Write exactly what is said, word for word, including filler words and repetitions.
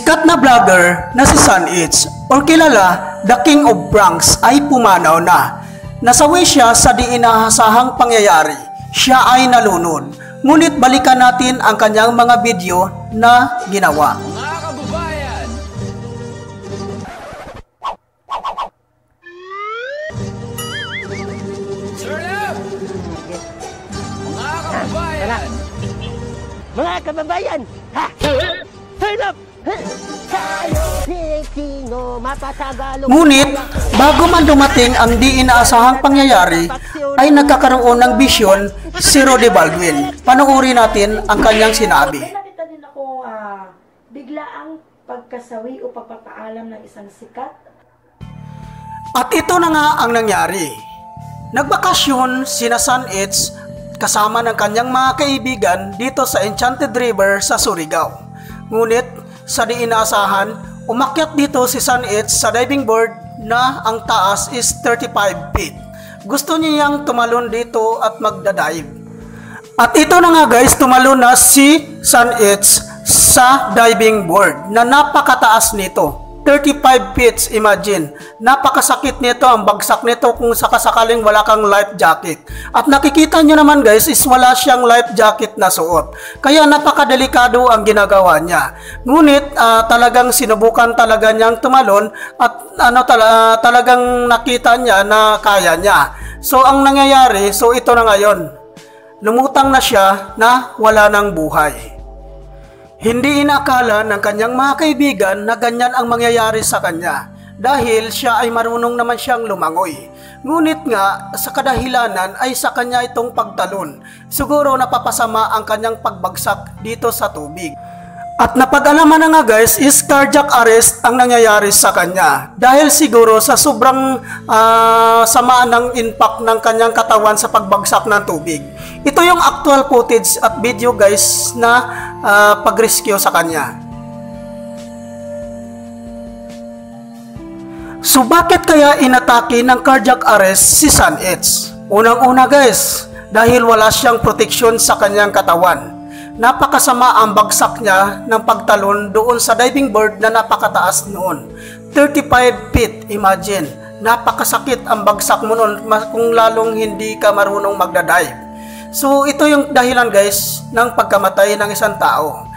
Sikat na vlogger na si Sunitz or kilala The King of Pranks ay pumanaw na. Nasawi siya sa di inaasahang pangyayari. Siya ay nalunod. Ngunit balikan natin ang kanyang mga video na ginawa. Mga kababayan! Turn up! Mga kababayan! Mga kababayan! Ha! Turn up! Ngunit, bago man dumating ang di inaasahang pangyayari, ay nagkakaroon ng bisyon si Rudy Baldwin. Panoorin natin ang kanyang sinabi. Nakita din ako uh, biglaang pagkasawi o pagpapaalam ng isang sikat. At ito na nga ang nangyari. Nagbakasyon sina Sunitz kasama ng kanyang mga kaibigan dito sa Enchanted River sa Surigao. Ngunit, sa di inaasahan, umakyat dito si Sunitz sa diving board na ang taas is thirty-five feet. Gusto niyang tumalon dito at magdadive. At ito na nga guys, tumalon na si Sunitz sa diving board na napakataas nito. thirty-five feet, imagine. Napakasakit nito, ang bagsak nito kung sakasakaling wala kang life jacket. At nakikita nyo naman guys, is wala siyang life jacket na suot. Kaya napakadelikado ang ginagawa niya. Ngunit uh, talagang sinubukan talaga niyang tumalon at ano tala, talagang nakita niya na kaya niya. So ang nangyayari, so ito na ngayon. Lumutang na siya na wala ng buhay. Hindi inakala ng kanyang mga kaibigan na ganyan ang mangyayari sa kanya dahil siya ay marunong naman siyang lumangoy. Ngunit nga sa kadahilanan ay sa kanya itong pagtalon. Siguro napapasama ang kanyang pagbagsak dito sa tubig. At napag-alaman na nga guys is cardiac arrest ang nangyayari sa kanya dahil siguro sa sobrang uh, samaan ng impact ng kanyang katawan sa pagbagsak ng tubig. Ito yung actual footage at video guys na uh, pag-rescue sa kanya. So bakit kaya inatake ng cardiac arrest si Sunitz? Unang-una guys, dahil wala siyang proteksyon sa kanyang katawan. Napakasama ang bagsak niya ng pagtalon doon sa diving board na napakataas noon. thirty-five feet, imagine. Napakasakit ang bagsak mo noon kung lalong hindi ka marunong magdadive. So ito yung dahilan guys ng pagkamatay ng isang tao.